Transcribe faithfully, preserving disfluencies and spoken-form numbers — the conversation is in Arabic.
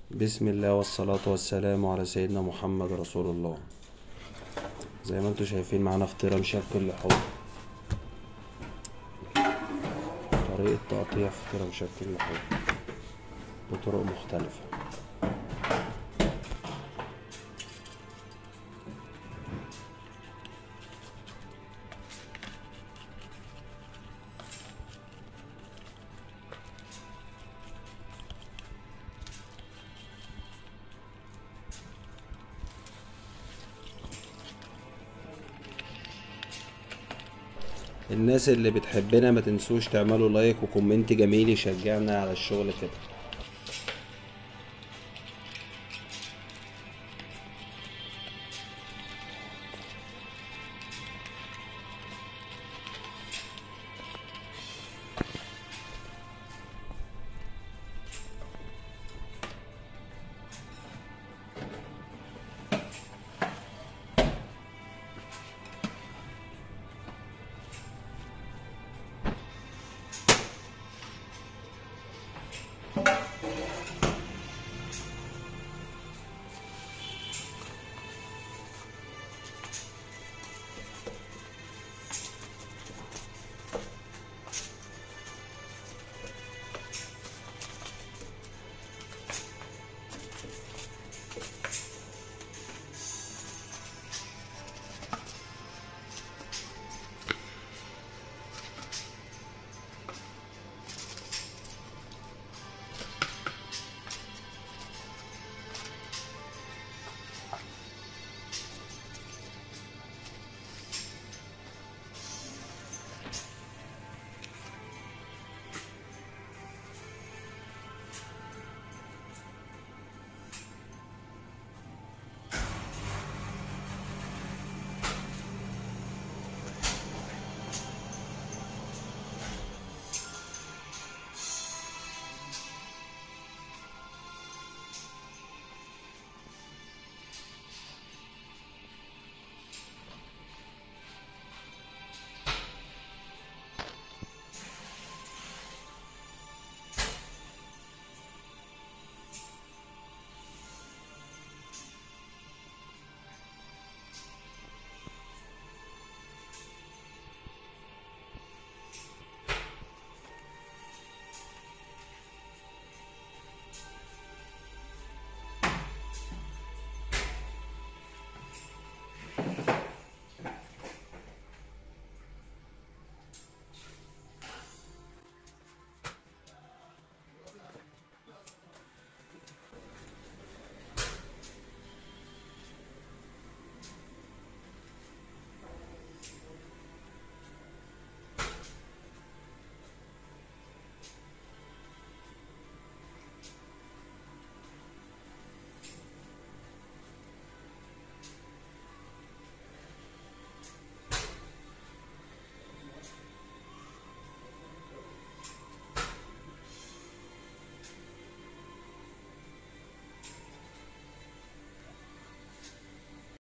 بسم الله والصلاة والسلام على سيدنا محمد رسول الله. زي ما انتوا شايفين معانا فطيرة مشكل اللحوم. طريقة تقطيع فطيرة مشكل اللحوم بطرق مختلفة. الناس اللي بتحبنا ما تنسوش تعملوا لايك وكومنت جميل يشجعنا على الشغل كده.